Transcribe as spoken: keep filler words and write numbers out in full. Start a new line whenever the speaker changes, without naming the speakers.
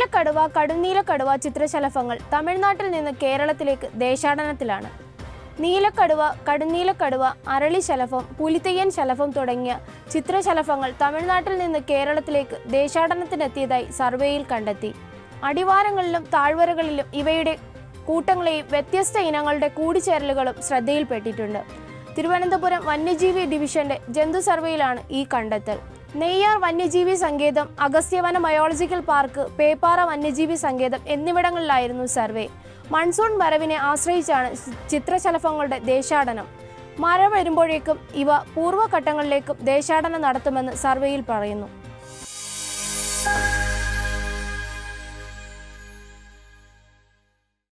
നീലക്കടുവ, കടുന്നീലക്കടുവ ചിത്രശലഭങ്ങൾ തമിഴ്നാട്ടിൽ നിന്ന് കേരളത്തിലേക്ക് ദേശാടനത്തിലാണ്. നീലക്കടുവ, കടുന്നീലക്കടുവ, അരളിശലഭം, പുലിതെയ്യൻ ശലഭം തുടങ്ങിയ ചിത്രശലഭങ്ങൾ തമിഴ്നാട്ടിൽ നിന്ന് കേരളത്തിലേക്ക് ദേശാടനത്തിനെത്തിയതായി സർവേയിൽ കണ്ടെത്തി. അടിവാരങ്ങളിലും താഴ്വരകളിലും ഇവയുടെ കൂട്ടങ്ങളെയും വ്യത്യസ്ത ഇനങ്ങളുടെ കൂടിച്ചേരലുകളും ശ്രദ്ധയിൽപ്പെട്ടിട്ടുണ്ട്. തിരുവനന്തപുരം വന്യജീവി ഡിവിഷന്റെ ജന്തു സർവേയിലാണ് ഈ കണ്ടെത്തൽ. നെയ്യാർ വന്യജീവി സങ്കേതം, അഗസ്ത്യവന ബയോളജിക്കൽ പാർക്ക്, പേപ്പാറ വന്യജീവി സങ്കേതം എന്നിവിടങ്ങളിലായിരുന്നു സർവേ. മൺസൂൺ വരവിനെ ആശ്രയിച്ചാണ് ചിത്രശലഭങ്ങളുടെ ദേശാടനം. മഴ വരുമ്പോഴേക്കും ഇവ പൂർവ്വഘട്ടങ്ങളിലേക്കും ദേശാടനം നടത്തുമെന്ന് സർവേയിൽ പറയുന്നു.